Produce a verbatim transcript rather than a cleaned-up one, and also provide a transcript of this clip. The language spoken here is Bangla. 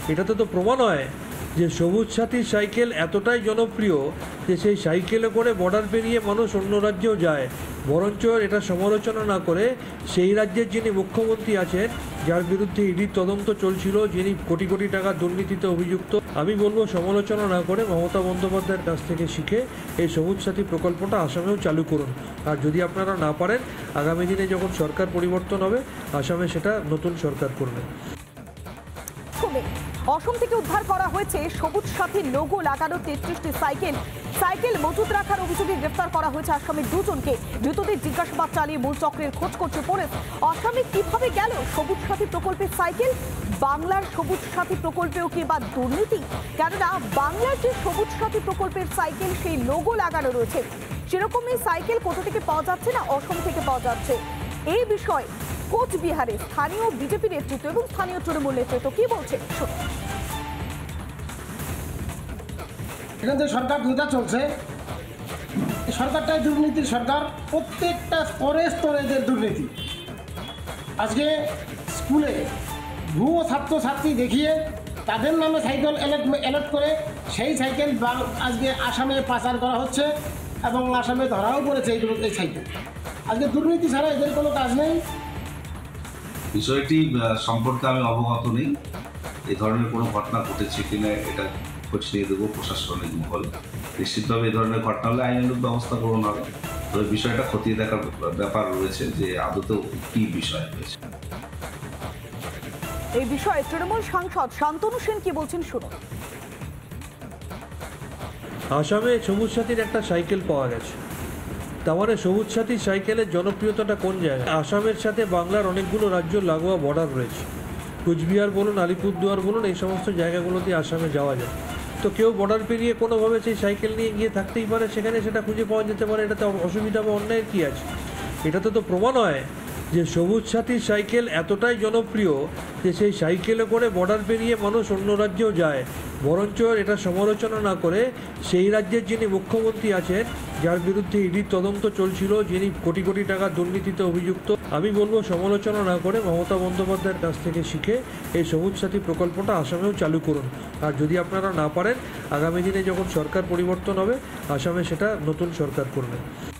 এটাতে তো প্রমাণ হয় যে সবুজ সাথী সাইকেল এতটাই জনপ্রিয় যে সেই সাইকেলে করে বর্ডার পেরিয়ে মানুষ অন্য রাজ্যেও যায়। বরঞ্চ এটা সমালোচনা না করে সেই রাজ্যের যিনি মুখ্যমন্ত্রী আছেন, যার বিরুদ্ধে ইডির তদন্ত চলছিল, যিনি কোটি কোটি টাকা দুর্নীতিতে অভিযুক্ত, আমি বলবো সমালোচনা না করে মমতা বন্দ্যোপাধ্যায়ের কাছ থেকে শিখে এই সবুজ সাথী প্রকল্পটা আসামেও চালু করুন। আর যদি আপনারা না পারেন, আগামী দিনে যখন সরকার পরিবর্তন হবে, আসামে সেটা নতুন সরকার করবে। অসম থেকে উদ্ধার করা হয়েছে সবুজ সাথী লোগো লাগানো তেত্রিশটি সাইকেল। সাইকেল মজুত রাখার অভিযোগে গ্রেফতার করা হয়েছে আসামের দুজনকে। ধৃতদের জিজ্ঞাসাবাদ চালিয়ে মূল চক্রের খোঁজ করছে পুলিশ। আসামে কিভাবে গেল সবুজ সাথী প্রকল্পের সাইকেল? বাংলার সবুজ সাথী প্রকল্পেও কি বা দুর্নীতি? কেননা বাংলার যে সবুজ সাথী প্রকল্পের সাইকেল, সেই লোগো লাগানো রয়েছে, সেরকমই সাইকেল কোথা থেকে পাওয়া যাচ্ছে না অসম থেকে পাওয়া যাচ্ছে। এই বিষয়ে কোচবিহারে স্থানীয় বিজেপি নেতৃত্ব এবং স্থানীয় তৃণমূল নেতৃত্ব কি বলছে? এখানে যে সরকার দুইটা চলছে, সরকারটাই দুর্নীতির সরকার। প্রত্যেকটা স্তরে স্তরে এদের দুর্নীতি। আজকে স্কুলে ভুয়ো ছাত্রছাত্রী দেখিয়ে তাদের নামে সাইকেল অ্যালট করে সেই সাইকেল আজকে আসামে পাচার করা হচ্ছে এবং আসামে ধরাও পড়েছে এইগুলো, এই সাইকেল। আজকে দুর্নীতি ছাড়া এদের কোনো কাজ নেই। বিষয়টি সম্পর্কে আমি অবগত নেই। এই ধরনের কোনো ঘটনা ঘটেছে কিনা এটা খোঁজ নিয়ে দেবো প্রশাসনিক মহল। নিশ্চিতভাবে এই ধরনের ঘটনা হলে আইনানুগ ব্যবস্থা গ্রহণ হবে। তবে বিষয়টা খতিয়ে দেখার ব্যাপার রয়েছে যে আদতেও কি বিষয় রয়েছে। এই বিষয়ে তৃণমূল সাংসদ শান্তনু সেন কি বলছেন শুনুন। আসামে সবুজ সাথীর একটা সাইকেল পাওয়া গেছে। তার মানে সবুজ সাথী সাইকেলের জনপ্রিয়তাটা কোন জায়গায়? আসামের সাথে বাংলার অনেকগুলো রাজ্য লাগোয়া বর্ডার রয়েছে। কুচবিহার বলুন, আলিপুরদুয়ার বলুন, এই সমস্ত জায়গাগুলোতে আসামে যাওয়া যায়। তো কেউ বর্ডার পেরিয়ে কোনোভাবে সেই সাইকেল নিয়ে গিয়ে থাকতেই পারে, সেখানে সেটা খুঁজে পাওয়া যেতে পারে। এটাতে অসুবিধা বা অন্যায়ের কী আছে? এটাতে তো প্রমাণ হয় যে সবুজ সাথী সাইকেল এতটাই জনপ্রিয় যে সেই সাইকেলে করে বর্ডার পেরিয়ে মানুষ অন্য রাজ্যেও যায়। বরঞ্চ এটা সমালোচনা না করে সেই রাজ্যের যিনি মুখ্যমন্ত্রী আছেন, যার বিরুদ্ধে ইডির তদন্ত চলছিল, যিনি কোটি কোটি টাকা দুর্নীতিতে অভিযুক্ত, আমি বলবো সমালোচনা না করে মমতা বন্দ্যোপাধ্যায়ের কাছ থেকে শিখে এই সবুজ সাথী প্রকল্পটা আসামেও চালু করুন। আর যদি আপনারা না পারেন, আগামী দিনে যখন সরকার পরিবর্তন হবে, আসামে সেটা নতুন সরকার করবে।